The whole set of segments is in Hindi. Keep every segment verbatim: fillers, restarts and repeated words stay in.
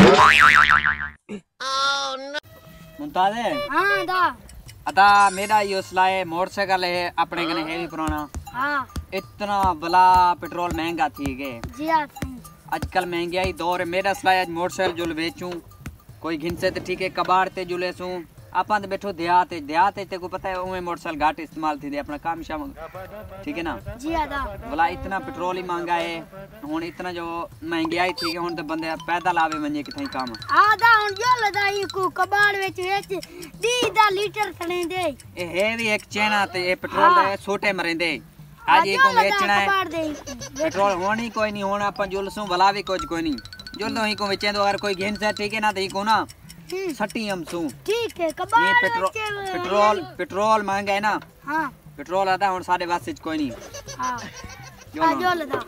मुमताज है? हाँ दा। अता मेरा ये सलाह मोटरसाइकिल है अपने कने है भी पुराना। हाँ। इतना बला पेट्रोल महंगा थी गए। जी हाँ। आजकल महंगाई दौर है। मेरा सलाह आज मोटरसाइकिल जुल बेचूं कोई घिनसे तो ठीक है कबाड़ ते जुले सूं आपा तो बैठो देहात देहात ते को पता है उमे मोटरसाइकिल घाट इस्तेमाल थी दे अपना काम शाम ठीक है ना। जी हाँ दा। भला इतना पेट्रोल ही महंगा है हुन इतना जो महंगाई थी कि हुन तो बंदे पैदल आवे वने किथई काम। हां दा हुन जो लदाई को कबाड़ विच वेच दी दा लीटर खणे दे ए है भी एक चेना ते ए पेट्रोल दे छोटे मरेंदे आज ये को बेचना है पेट्रोल होनी कोई नहीं होना अपन जुलसू भला भी कुछ कोई नहीं जुल ही को बेचे तो अगर कोई घेन से ठीक है ना तो को ना सटी हम सू ठीक है कबाड़ ये पेट्रोल पेट्रोल पेट्रोल महंगा है ना। हां पेट्रोल आता हुन साढ़े बस कोई नहीं। हां आ जो लदा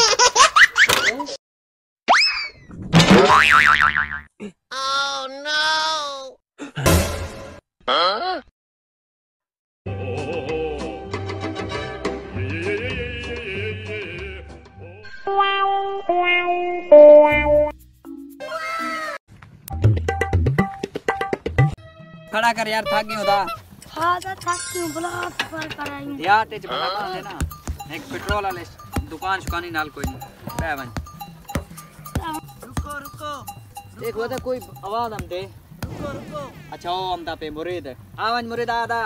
Oh no huh? खड़ा कर यार थक गयो दा। हां दा थक क्यों बुला पर कराई यार ते बना दे ना एक पेट्रोल वाले दुकान शुकानी नाल कोई नहीं पै वन रुको रुको देख वो कोई आवाज हम दे रुको रुको अच्छा ओ हम दा पे मुरीद आवन मुरीद आदा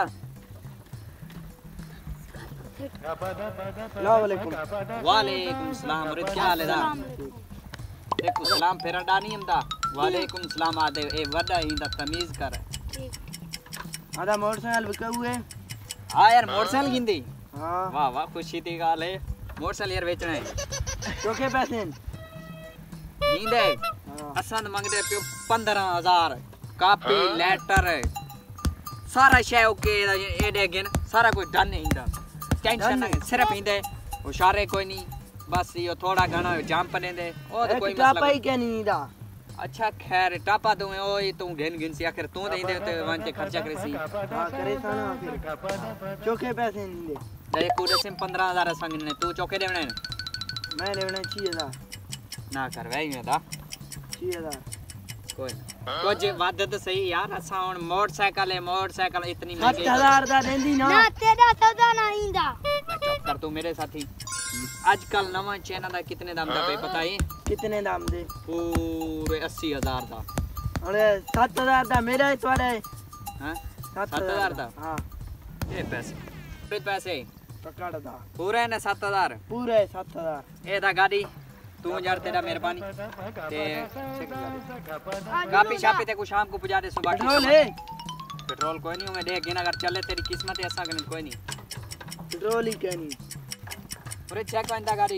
अस्सलाम वालेकुम वालेकुम सलाम मुरीद क्या हाल है दा देखो सलाम फेरा डानी हम दा वालेकुम सलाम आदे ए वडा ही दा तमीज कर आधा मोटरसाइकिल बिका हुए। हां यार मोटरसाइकिल गिंदी। हां वाह वाह खुशी दी गाल है मोटरसाइकिल यार बेचना है चोके पैसे गिंदे असन मंगदे पे पंद्रह हजार कापी लेटर सारा शे ओके एडे गिन सारा कोई डन नहीं इंदा टेंशन ना सिर्फ इंदे होशियारे कोई नहीं बस यो थोड़ा घणा जाम पनेंदे ओ तो कोई मसला टापा ही क्या नहीं दा। अच्छा खैर टापा तू ओए तू घेन घेन सी आखिर तू दे दे ते वन ते खर्चा करे सी हां करे साना फिर चोके पैसे नहीं दे दे कूड़े से पंद्रह हजार संग ने तू चौके देवना है मैं देवना छह हजार ना कर भाई में दा छह हजार कोई कुछ वादत तो सही यार असा हुन मोटरसाइकिल है मोटरसाइकिल इतनी महंगी सात हजार दा देंदी ना ना तेरा सौदा ना इंदा चुप कर तू मेरे साथी आजकल नवा चैनल दा कितने दाम दा पे पता है कितने दाम दे पूरे अस्सी हजार दा अरे सात हजार दा मेरा है तुम्हारा है हां सात हजार दा हां ये पैसे पे पैसे पकड़ दा पूरे ने सात हजार पूरे सात हजार ए दा गाड़ी तू यार तेरा मेहरबानी ते कापी शापी ते को शाम को पुजा दे सुबह पेट्रोल है पेट्रोल कोई नहीं मैं देख गिन अगर चले तेरी किस्मत है ऐसा कोई नहीं पेट्रोल ही क्या नहीं पूरे चेक करता गाड़ी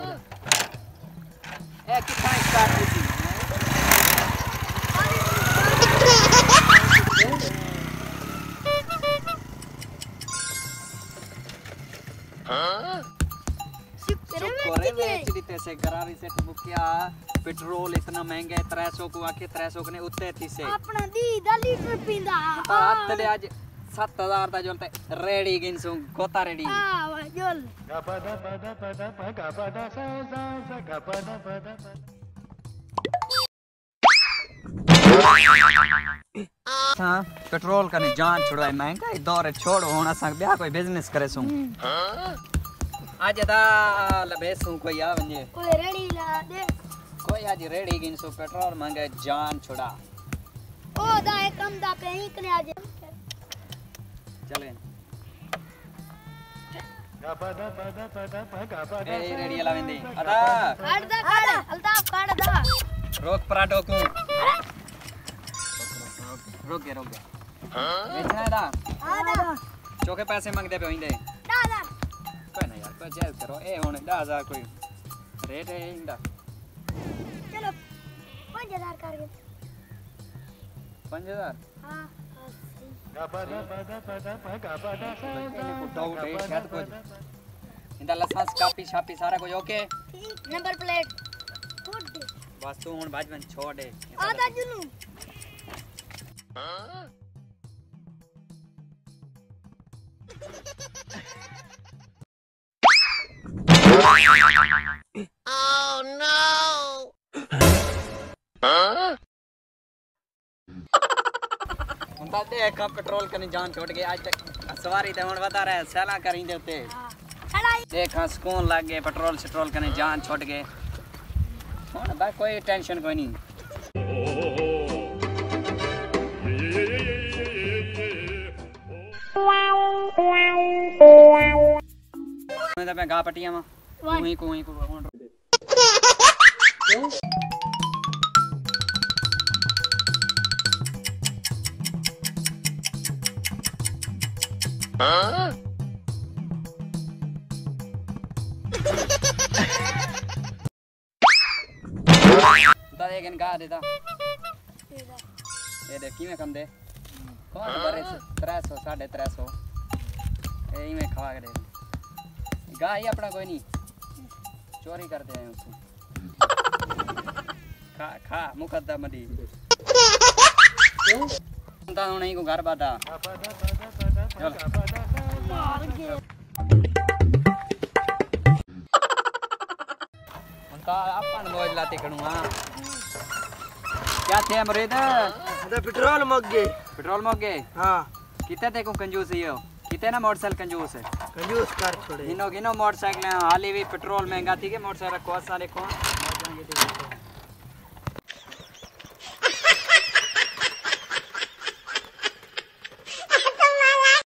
ए कितना स्टार्ट हुई थी huh? करे वेच दी तैसे गरारी से बुकिया पेट्रोल इतना महंगा है तीन सौ को आके तीन सौ ने उत्ते थी से अपना दी दा लीटर पिंदा हाथ ले आज सात हजार दा जोलते रेडी गिनसू गोता रेडी हां जोल हां पेट्रोल का जान छुड़ाए महंगा है दौर छोड़ होना सक ब्याह कोई बिजनेस करे सू आज दा लबेसू कोई आ वने कोई रेडी ला दे कोई आज रेडी गिनसू पेट्रोल महंगा जान छुड़ा ओ दा एक कम दा पे ही कने आज चले ए रेडी ला वेंदी अदा काट दा काट अल्ताफ काट दा रोक पराठो को रुक गया रुक गया बेचना है दा हां दा चौके पैसे मांगदे पे होइंदे दा दा कोई ना यार कोई जेल करो ए हुन दस हजार कोई रेट है इंदा चलो पाँच हजार कर के पाँच हजार हां डाउट है शायद कुछ इंदा लाइसेंस कापी छापी सारा कुछ ओके ठीक नंबर प्लेट गुड बस तू हुन बाजवन छोड़ दे आधा जुनू huh? Oh no उनका देख पेट्रोल करने जान छोड़ गए आज तक सवारी तो हम बता रहे सैला करेंगे उते देख सुकून लग गए पेट्रोल पेट्रोल करने जान छोड़ गए हुन बस कोई टेंशन कोई नहीं मैं तो मैं गा पटिया में कोई कोई को Huh? दा एक गा देता ये देख की में कम दे कौन बरे तीन सौ साढ़े तीन सौ ए में खवा के दे गा ही अपना कोई नहीं चोरी करते हैं उसको खा खा मुकद्दम मदी ता नहीं को घर बाटा चल ता अपन मौज लाते करूंगा क्या थे अमरीद तो पेट्रोल मग गए पेट्रोल मग गए हाँ कितने देखो कंजूस ही हो कितने ना मोटरसाइकिल कंजूस है कंजूस कर छोड़े गिनो गिनो मोटरसाइकिल हाली भी पेट्रोल महंगा थी के मोटरसाइकिल कौन सा देखो